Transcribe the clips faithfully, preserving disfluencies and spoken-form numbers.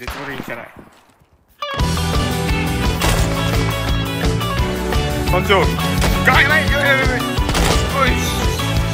絶望的に汚い。誕生日がやばいやばいやばいやばい。おいし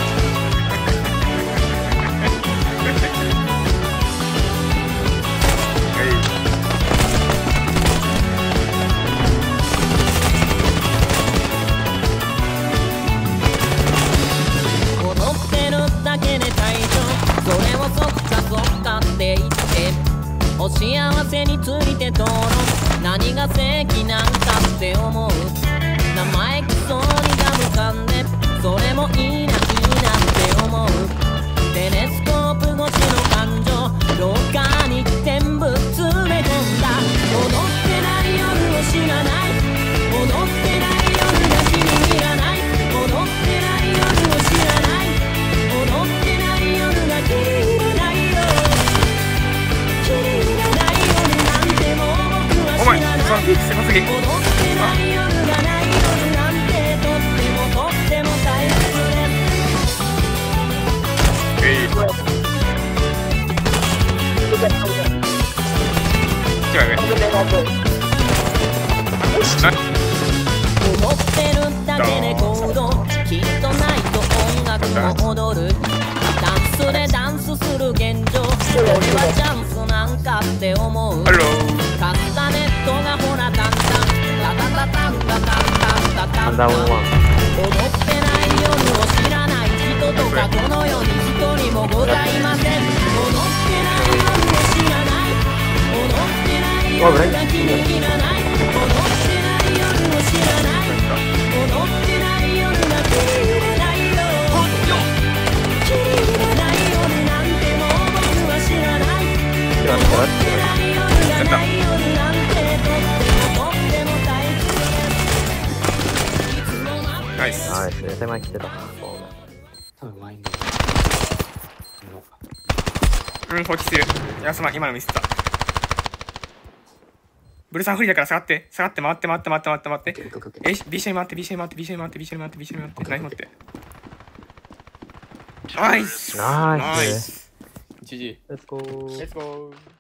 お幸せについて討論何が正義なんかって思う生意気そうにがむかんでそれもいいないいなって思うテレスコープ越しの感情廊下に全部詰め込んだ踊ってない夜を知らない踊ってない夜が君にいらない踊ってない夜を知らない踊ってない夜が君にいらないよ君にいらない夜なんてもう僕は知らない踊ってない夜がない夜なんてとってもとっても大切ですえい違うね踊ってるだけで行動きっとないと音楽も踊るダンスでダンスする現状これはチャンスなんかって思うカスタネットがほらタンタンタタタタンタタンタンタタンタン踊ってない夜を知らない人とかこの世に一人もございません踊ってない夜を知らない踊ってない夜が気に入らない踊ってない夜を知らない踊ってない夜が気に入らないよ気に入らない夜なんてもう僕は知らない踊ってない夜がない夜なんてとってもとっても大切ですいつも待ってナイスナイス、手前来てた。 多分ワインドうん放棄するいやすまん今のミスったブルさん不利だから下がって下がって回って回って回って回って回ってえ B シャに回って B シャに回って B シャに回って B シャに回って B シャに回ってナイフ持ってナイスナイス。 ジジイレッツゴー。 レッツゴー